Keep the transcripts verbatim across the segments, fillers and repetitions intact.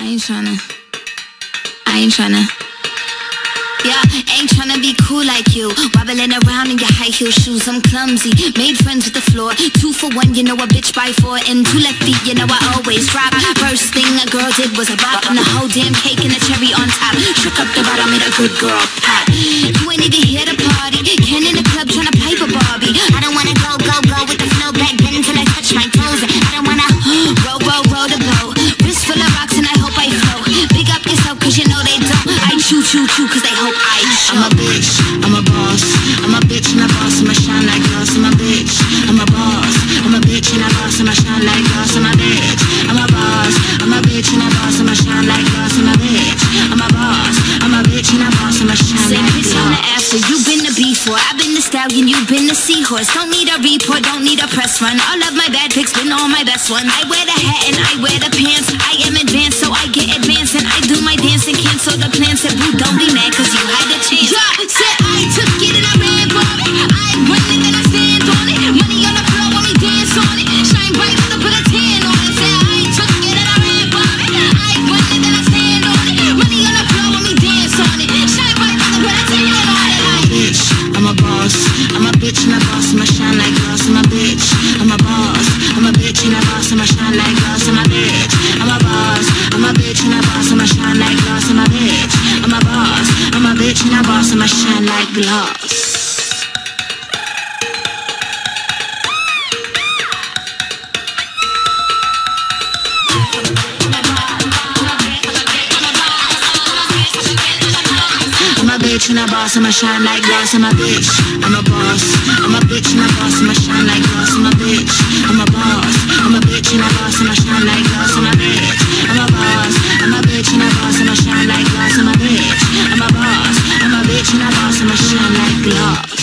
ain't tryna, I ain't tryna. Yeah, ain't tryna be cool like you, wobbling around in your high heel shoes. I'm clumsy, made friends with the floor. Two for one, you know a bitch by four. And two left feet, you know I always drop. First thing a girl did was a bop, and the whole damn cake and the cherry on top. Shook up the bottom, made a good girl pop. You ain't even here to party, Ken in the club tryna pipe a Barbie. I don't wanna go, go, go with the flow back then until I touch my toes. I don't wanna roll, roll, roll the boat. Wrist full of rocks and I hope I float. Big up yourself cause you know they don't. I choo, choo, choo cause they hope I show. I'm a bitch, I'm a boss. I'm a bitch and a boss, I'ma shine like glass. I'm a bitch, I'm a boss. I'm a bitch and a boss, I'ma shine like glass. I'm a bitch, I'm a boss. I'm a bitch and a boss, I'ma shine like glass. I'm a bitch, I'm a boss. I'm a bitch and a boss, I'ma shine Say like bitch glass. on the after, you been the B four, I've been the stallion, you been the seahorse. Don't need a report, don't need a press run. All of my bad pics been all my best ones. I wear the hat and I wear the pants. I am advanced, so I get advanced. And I do my dance and cancel the plans. Said boo, don't be mad cause you had the chance. Yeah, said I took it and I ran for it. I win it and I stand on it. Money on the floor when we dance on it. Shine bright with a put a tan on it. Said I took it and I ran for it. I win it and I stand on it. Money on the floor when we dance on it. Shine bright with a put a tan on it. Bitch, I'm a boss. I'm a bitch and a boss, I'ma shine like glass. I'm a bitch, I'm a boss. I'm a bitch and a boss, I'ma shine like glass. I'm a bitch, I'm a boss. I'm a bitch and a boss, I'ma shine like glass. I'm a bitch, I'm a boss. I'm a bitch and a boss, I'ma shine like glass. Bitch and a boss, I'ma shine like glass. I'm a bitch, I'm a boss. I'm a bitch and a boss, I'ma shine like glass. I'm a bitch, I'm a boss. I'm a bitch and a boss, I'ma shine like glass. I'm a bitch, I'm a boss. I'm a bitch and a boss, I'ma shine like glass. I'm a bitch, I'm a boss. I'm a bitch and a boss, I'ma shine like glass.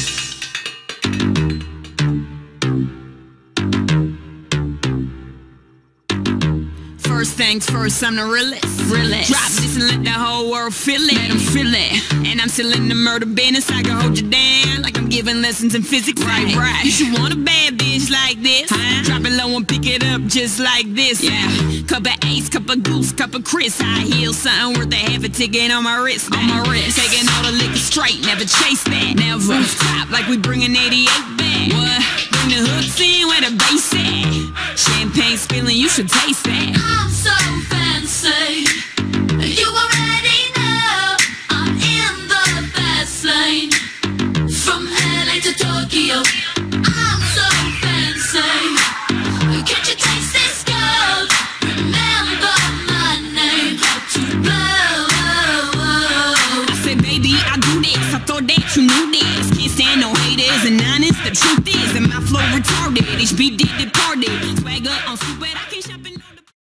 First things first, I'm the realest. realest. Drop this and let the whole world feel it. Let them feel it. And I'm still in the murder business. I can hold you down like I'm giving lessons in physics. Right, right. You should want a bad bitch like this. Huh? Drop it low and pick it up just like this. Yeah. Cup of Ace, cup of Goose, cup of Chris. High heel, something worth a half a ticket on my wrist. On my wrist. Taking all the liquor straight, never chase that. Never. Top like we bringing eighty-eight back. What? Bring the hooks in where the bass at. Champagne spilling, you should taste that. I'm so fancy, you already know I'm in the fast lane. From L A to Tokyo, I'm so fancy. Can't you taste this gold? Remember my name, how to blow. I said, baby, I do this. I thought that you knew this. Can't stand no haters and honest. The truth is, and my flow retarded. H B did the